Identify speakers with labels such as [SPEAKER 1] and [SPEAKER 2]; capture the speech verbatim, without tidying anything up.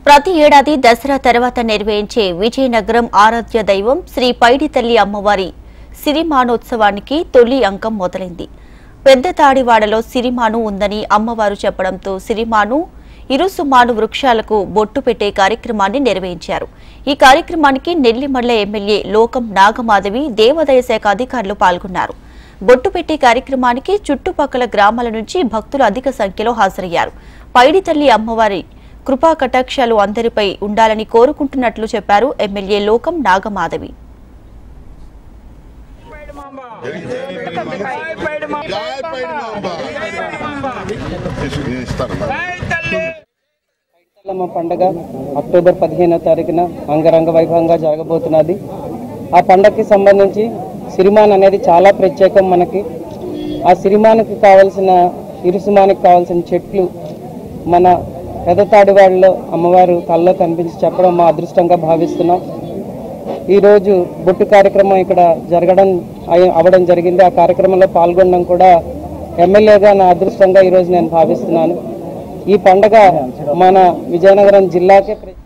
[SPEAKER 1] ప్రతి ఏడాది దసరా తర్వాత నిర్వహించే విజయనగరం ఆరాధ్య దైవం శ్రీ పైడి తల్లి అమ్మవారి సిరిమానోత్సవానికి తొలి అంకం మొదలైంది. పెద్ద తాడివాడలో సిరిమాను ఉందని అమ్మవారు చెప్పడంతో సిరిమాను ఇరుసుమాను వృక్షాలకు బొట్టు పెట్టే కార్యక్రమాన్ని నిర్వహించారు. ఈ కార్యక్రమానికి నెల్లిమల్ల ఎమ్మెల్యే లోకం నాగమాధవి, దేవాదాయ శాఖ అధికారులు పాల్గొన్నారు. బొట్టు పెట్టే కార్యక్రమానికి చుట్టుపక్కల గ్రామాల నుంచి భక్తులు అధిక సంఖ్యలో హాజరయ్యారు. పైడి తల్లి అమ్మవారి కృపా కటాక్షాలు అందరిపై ఉండాలని కోరుకుంటున్నట్లు చెప్పారు ఎమ్మెల్యే లోకం నాగమాధవి.
[SPEAKER 2] పండుగ అక్టోబర్ పదిహేనవ తారీఖున అంగరంగ వైభవంగా జరగబోతున్నది. ఆ పండుగకి సంబంధించి సిరిమాన్ అనేది చాలా ప్రత్యేకం. మనకి ఆ సిరిమానికి కావాల్సిన ఇరుసుమానికి కావాల్సిన చెట్లు మన పెదతాడివాడలో అమ్మవారు కళ్ళలో కనిపించి చెప్పడం మా అదృష్టంగా భావిస్తున్నాం. ఈరోజు బొట్టు కార్యక్రమం ఇక్కడ జరగడం అవ్వడం జరిగింది. ఆ కార్యక్రమంలో పాల్గొనడం కూడా ఎమ్మెల్యేగా నా అదృష్టంగా ఈరోజు నేను భావిస్తున్నాను. ఈ పండుగ మన విజయనగరం జిల్లాకే